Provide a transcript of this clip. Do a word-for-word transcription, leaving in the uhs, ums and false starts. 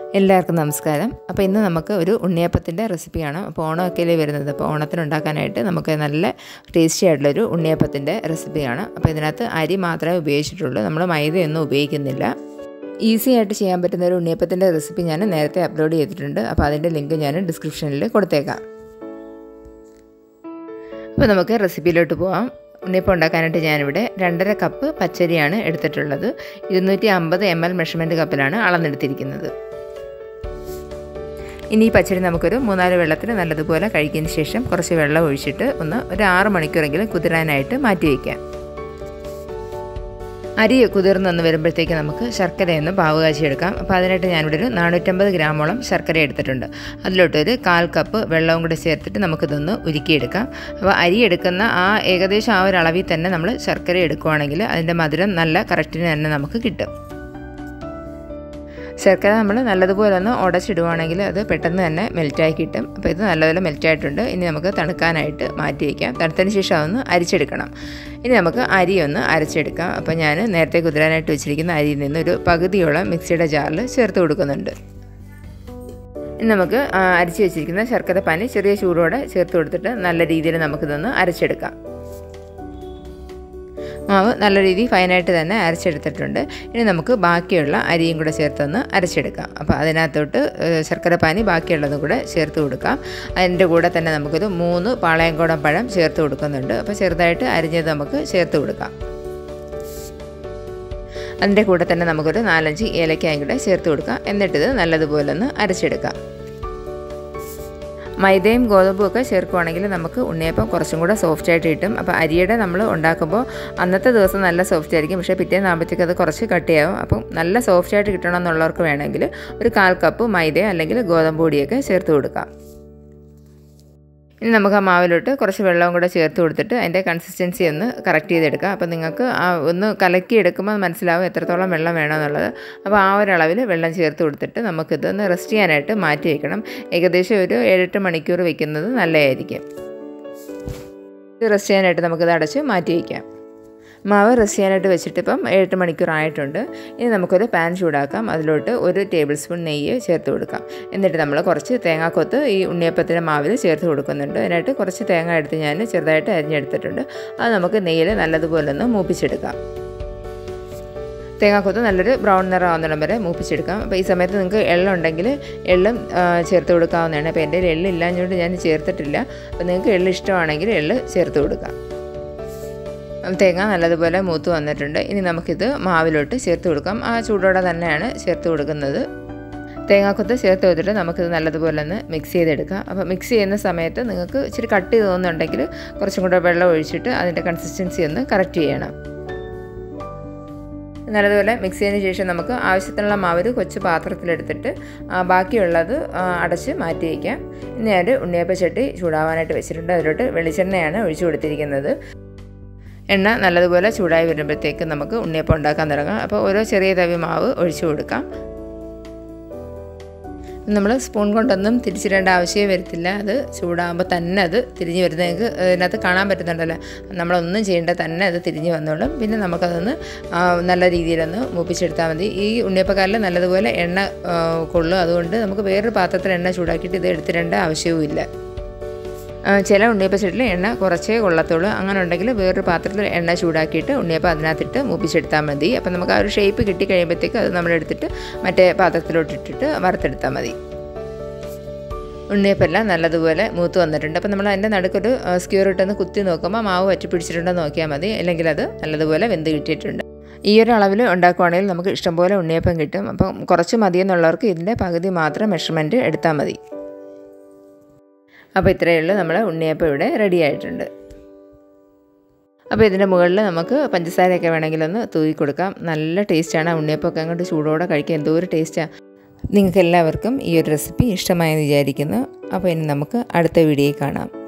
എല്ലാവർക്കും നമസ്കാരം. അപ്പോൾ ഇന്ന് നമുക്ക് ഒരു ഉണ്ണിയപ്പത്തിൻ്റെ റെസിപ്പിയാണ്. അപ്പോൾ ഓണമൊക്കെയല്ലേ വരുന്നത്. അപ്പോൾ ഓണത്തിന് ഉണ്ടാക്കാനായിട്ട് നമുക്ക് നല്ല ടേസ്റ്റി ആയിട്ടുള്ളൊരു ഉണ്ണിയപ്പത്തിൻ്റെ റെസിപ്പിയാണ്. അപ്പോൾ ഇതിനകത്ത് അരി മാത്രമേ ഉപയോഗിച്ചിട്ടുള്ളൂ, നമ്മൾ മൈദയൊന്നും ഉപയോഗിക്കുന്നില്ല. ഈസി ആയിട്ട് ചെയ്യാൻ പറ്റുന്ന ഒരു ഉണ്ണിയപ്പത്തിൻ്റെ റെസിപ്പി ഞാൻ നേരത്തെ അപ്ലോഡ് ചെയ്തിട്ടുണ്ട്. അപ്പോൾ അതിൻ്റെ ലിങ്ക് ഞാൻ ഡിസ്ക്രിപ്ഷനിൽ കൊടുത്തേക്കാം. അപ്പോൾ നമുക്ക് റെസിപ്പിയിലോട്ട് പോകാം. ഉണ്ണിയപ്പം ഉണ്ടാക്കാനായിട്ട് ഞാനിവിടെ രണ്ടര കപ്പ് പച്ചരിയാണ് എടുത്തിട്ടുള്ളത്. ഇരുന്നൂറ്റി അമ്പത് എം എൽ മെഷർമെൻറ്റ് കപ്പിലാണ് അളന്നെടുത്തിരിക്കുന്നത്. ഇനി ഈ പച്ചരി നമുക്കൊരു മൂന്നാല് വെള്ളത്തിൽ നല്ലതുപോലെ കഴുകിയതിന് ശേഷം കുറച്ച് വെള്ളം ഒഴിച്ചിട്ട് ഒന്ന് ഒരു ആറ് മണിക്കൂറെങ്കിലും കുതിരാനായിട്ട് മാറ്റി വയ്ക്കാം. അരി കുതിർന്നൊന്ന് വരുമ്പോഴത്തേക്ക് നമുക്ക് ശർക്കരയൊന്ന് പാവ് കാച്ചിയെടുക്കാം. അപ്പോൾ അതിനായിട്ട് ഞാനിവിടെ ഒരു നാനൂറ്റമ്പത് ഗ്രാമോളം ശർക്കര എടുത്തിട്ടുണ്ട്. അതിലോട്ടൊരു കാൽ കപ്പ് വെള്ളവും കൂടി ചേർത്തിട്ട് നമുക്കിതൊന്ന് ഉരുക്കിയെടുക്കാം. അപ്പോൾ അരി എടുക്കുന്ന ആ ഏകദേശം ആ ഒരു അളവിൽ തന്നെ നമ്മൾ ശർക്കര എടുക്കുകയാണെങ്കിൽ അതിൻ്റെ മധുരം നല്ല കറക്റ്റിന് തന്നെ നമുക്ക് കിട്ടും. ശർക്കര നമ്മൾ നല്ലതുപോലെ ഒന്ന് ഉടച്ചിടുവാണെങ്കിൽ അത് പെട്ടെന്ന് തന്നെ മെൽറ്റായി കിട്ടും. അപ്പോൾ ഇത് നല്ലപോലെ മെൽറ്റായിട്ടുണ്ട്. ഇനി നമുക്ക് തണുക്കാനായിട്ട് മാറ്റി വയ്ക്കാം. തണുത്തതിന് ശേഷം അതൊന്ന് അരിച്ചെടുക്കണം. ഇനി നമുക്ക് അരി ഒന്ന് അരച്ചെടുക്കാം. അപ്പോൾ ഞാൻ നേരത്തെ കുതിരാനായിട്ട് വെച്ചിരിക്കുന്ന അരിയിൽ നിന്ന് ഒരു പകുതിയോളം മിക്സിയുടെ ജാറിൽ ചേർത്ത് കൊടുക്കുന്നുണ്ട്. ഇനി നമുക്ക് അരിച്ച് വെച്ചിരിക്കുന്ന ശർക്കര പാനി ചെറിയ ചൂടോടെ ചേർത്ത് കൊടുത്തിട്ട് നല്ല രീതിയിൽ നമുക്കിതൊന്ന് അരച്ചെടുക്കാം. മാവ് നല്ല രീതിയിൽ ഫൈനായിട്ട് തന്നെ അരച്ചെടുത്തിട്ടുണ്ട്. ഇനി നമുക്ക് ബാക്കിയുള്ള അരിയും കൂടെ ചേർത്തൊന്ന് അരച്ചെടുക്കാം. അപ്പോൾ അതിനകത്തോട്ട് ശർക്കര പാനി ബാക്കിയുള്ളതും കൂടെ ചേർത്ത് കൊടുക്കാം. അതിൻ്റെ കൂടെ തന്നെ നമുക്കൊരു മൂന്ന് പാളയംകോടൻ പഴം ചേർത്ത് കൊടുക്കുന്നുണ്ട്. അപ്പോൾ ചെറുതായിട്ട് അരിഞ്ഞത് നമുക്ക് ചേർത്ത് കൊടുക്കാം. അതിൻ്റെ കൂടെ തന്നെ നമുക്കൊരു നാലഞ്ച് ഏലക്കായും കൂടെ ചേർത്ത് കൊടുക്കാം. എന്നിട്ടിത് നല്ലതുപോലെ ഒന്ന് അരച്ചെടുക്കാം. മൈദയും ഗോതമ്പും ഒക്കെ ചേർക്കുകയാണെങ്കിൽ നമുക്ക് ഉണ്ണിയപ്പം കുറച്ചും കൂടെ സോഫ്റ്റായിട്ട് കിട്ടും. അപ്പോൾ അരിയുടെ നമ്മൾ ഉണ്ടാക്കുമ്പോൾ അന്നത്തെ ദിവസം നല്ല സോഫ്റ്റ് ആയിരിക്കും, പക്ഷേ പിറ്റേന്നാകുമ്പോഴത്തേക്ക് അത് കുറച്ച് കട്ടിയാവും. അപ്പം നല്ല സോഫ്റ്റായിട്ട് കിട്ടണം എന്നുള്ളവർക്ക് വേണമെങ്കിൽ ഒരു കാൽ കപ്പ് മൈദ അല്ലെങ്കിൽ ഗോതമ്പ് പൊടിയൊക്കെ ചേർത്ത് കൊടുക്കാം. ഇനി നമുക്ക് ആ മാവിലോട്ട് കുറച്ച് വെള്ളവും കൂടെ ചേർത്ത് കൊടുത്തിട്ട് അതിൻ്റെ കൺസിസ്റ്റൻസി ഒന്ന് കറക്റ്റ് ചെയ്തെടുക്കാം. അപ്പോൾ നിങ്ങൾക്ക് ആ ഒന്ന് കലക്കി എടുക്കുമ്പോൾ മനസ്സിലാവും എത്രത്തോളം വെള്ളം വേണമെന്നുള്ളത്. അപ്പോൾ ആ ഒരളവിൽ വെള്ളം ചേർത്ത് കൊടുത്തിട്ട് നമുക്കിതൊന്ന് റെസ്റ്റ് ചെയ്യാനായിട്ട് മാറ്റി വയ്ക്കണം. ഏകദേശം ഒരു ഏഴെട്ട് മണിക്കൂർ വയ്ക്കുന്നത് നല്ലതായിരിക്കും. ഇത് റെസ്റ്റ് ചെയ്യാനായിട്ട് നമുക്കിത് അടച്ച് മാറ്റി വയ്ക്കാം. മാവ് റെസ്റ്റ് ചെയ്യാനായിട്ട് വെച്ചിട്ട് ഇപ്പം ഏഴെട്ട് മണിക്കൂർ ആയിട്ടുണ്ട്. ഇനി നമുക്കൊരു പാൻ ചൂടാക്കാം. അതിലോട്ട് ഒരു ടേബിൾ സ്പൂൺ നെയ്യ് ചേർത്ത് കൊടുക്കാം. എന്നിട്ട് നമ്മൾ കുറച്ച് തേങ്ങാക്കൊത്ത് ഈ ഉണ്ണിയപ്പത്തിൻ്റെ മാവിൽ ചേർത്ത് കൊടുക്കുന്നുണ്ട്. അതിനായിട്ട് കുറച്ച് തേങ്ങ എടുത്ത് ഞാൻ ചെറുതായിട്ട് അരിഞ്ഞെടുത്തിട്ടുണ്ട്. അത് നമുക്ക് നെയ്യിൽ നല്ലതുപോലെ ഒന്ന് മൂപ്പിച്ചെടുക്കാം. തേങ്ങാക്കൊത്ത് നല്ലൊരു ബ്രൗൺ നിറമാവുന്നിടം വരെ മൂപ്പിച്ചെടുക്കാം. അപ്പോൾ ഈ സമയത്ത് നിങ്ങൾക്ക് എള്ളുണ്ടെങ്കിൽ എള്ളും ചേർത്ത് കൊടുക്കാവുന്നതാണ്. അപ്പോൾ എൻ്റെ എള്ള് ഇല്ലാഞ്ഞുകൊണ്ട് ഞാൻ ചേർത്തിട്ടില്ല. അപ്പോൾ നിങ്ങൾക്ക് എള്ള് ഇഷ്ടമാണെങ്കിൽ എള്ള് ചേർത്ത് കൊടുക്കാം. തേങ്ങ നല്ലതുപോലെ മൂത്ത് വന്നിട്ടുണ്ട്. ഇനി നമുക്കിത് മാവിലോട്ട് ചേർത്ത് കൊടുക്കാം. ആ ചൂടോടെ തന്നെയാണ് ചേർത്ത് കൊടുക്കുന്നത്. തേങ്ങാക്കൊത്ത് ചേർത്ത് കൊടുത്തിട്ട് നമുക്കിത് നല്ലതുപോലെ ഒന്ന് മിക്സ് ചെയ്തെടുക്കാം. അപ്പോൾ മിക്സ് ചെയ്യുന്ന സമയത്ത് നിങ്ങൾക്ക് ഇച്ചിരി കട്ടി തോന്നുന്നുണ്ടെങ്കിൽ കുറച്ചും കൂടെ വെള്ളം ഒഴിച്ചിട്ട് അതിൻ്റെ കൺസിസ്റ്റൻസി ഒന്ന് കറക്റ്റ് ചെയ്യണം. നല്ലതുപോലെ മിക്സ് ചെയ്തതിന് ശേഷം നമുക്ക് ആവശ്യത്തിനുള്ള മാവ് കൊച്ചു പാത്രത്തിലെടുത്തിട്ട് ബാക്കിയുള്ളത് അടച്ച് മാറ്റി വയ്ക്കാം. ഇനി ഞാൻ ഉണ്ണിയപ്പച്ചട്ടി ചൂടാവാനായിട്ട് വെച്ചിട്ടുണ്ട്. അതിലോട്ട് വെളിച്ചെണ്ണയാണ് ഒഴിച്ചു കൊടുത്തിരിക്കുന്നത്. എണ്ണ നല്ലതുപോലെ ചൂടായി വരുമ്പോഴത്തേക്ക് നമുക്ക് ഉണ്ണിയപ്പം ഉണ്ടാക്കാൻ തുടങ്ങാം. അപ്പോൾ ഓരോ ചെറിയ തവി മാവ് ഒഴിച്ചു കൊടുക്കാം. നമ്മൾ സ്പൂൺ കൊണ്ടൊന്നും തിരിച്ചിടേണ്ട ആവശ്യമേ വരത്തില്ല. അത് ചൂടാകുമ്പോൾ തന്നെ അത് തിരിഞ്ഞ് വരുന്നതിന് അതിനകത്ത് കാണാൻ പറ്റുന്നുണ്ടല്ലോ. നമ്മളൊന്നും ചെയ്യേണ്ട തന്നെ അത് തിരിഞ്ഞ് വന്നോളും. പിന്നെ നമുക്കതൊന്ന് നല്ല രീതിയിലൊന്ന് മൂപ്പിച്ചെടുത്താൽ മതി. ഈ ഉണ്ണിയപ്പക്കാരിൽ നല്ലതുപോലെ എണ്ണ കൊള്ളും. അതുകൊണ്ട് നമുക്ക് വേറൊരു പാത്രത്തിൽ എണ്ണ ചൂടാക്കിയിട്ട് ഇത് എടുത്തിടേണ്ട ആവശ്യവും ഇല്ല. ചില ഉണ്ണിയപ്പച്ചട്ടിൽ എണ്ണ കുറച്ചേ കൊള്ളത്തുള്ളൂ. അങ്ങനെ ഉണ്ടെങ്കിൽ വേറൊരു പാത്രത്തിൽ എണ്ണ ചൂടാക്കിയിട്ട് ഉണ്ണിയപ്പം അതിനകത്തിട്ട് മൂപ്പിച്ചെടുത്താൽ മതി. അപ്പം നമുക്ക് ആ ഒരു ഷേപ്പ് കിട്ടി കഴിയുമ്പോഴത്തേക്ക് അത് നമ്മളെടുത്തിട്ട് മറ്റേ പാത്രത്തിലോട്ടിട്ടിട്ട് വറുത്തെടുത്താൽ മതി. ഉണ്ണിയപ്പെല്ലാം നല്ലതുപോലെ മൂത്ത് വന്നിട്ടുണ്ട്. അപ്പം നമ്മൾ അതിൻ്റെ നടുക്കൊരു സ്ക്യൂർ ഇട്ടൊന്ന് കുത്തി നോക്കുമ്പോൾ മാവ് വറ്റി പിടിച്ചിട്ടുണ്ടോ നോക്കിയാൽ മതി. അല്ലെങ്കിൽ അത് നല്ലതുപോലെ വെന്ത് കിട്ടിയിട്ടുണ്ട്. ഈ ഒരു അളവിൽ ഉണ്ടാക്കുവാണെങ്കിൽ നമുക്ക് ഇഷ്ടംപോലെ ഉണ്ണിയപ്പം കിട്ടും. അപ്പം കുറച്ച് മതിയെന്നുള്ളവർക്ക് ഇതിൻ്റെ പകുതി മാത്രം മെഷർമെൻറ്റ് എടുത്താൽ മതി. അപ്പോൾ ഇത്രയേ ഉള്ളൂ, നമ്മൾ ഉണ്ണിയപ്പം ഇവിടെ റെഡി ആയിട്ടുണ്ട്. അപ്പോൾ ഇതിൻ്റെ മുകളിൽ നമുക്ക് പഞ്ചസാരയൊക്കെ വേണമെങ്കിലൊന്ന് തൂക്കി കൊടുക്കാം. നല്ല ടേസ്റ്റാണ്. ഉണ്ണിയപ്പമൊക്കെ അങ്ങോട്ട് ചൂടോടെ കഴിക്കാൻ എന്തോ ഒരു ടേസ്റ്റാണ്. നിങ്ങൾക്ക് എല്ലാവർക്കും ഈ ഒരു റെസിപ്പി ഇഷ്ടമായെന്ന് വിചാരിക്കുന്നു. അപ്പോൾ ഇനി നമുക്ക് അടുത്ത വീഡിയോയിൽ കാണാം.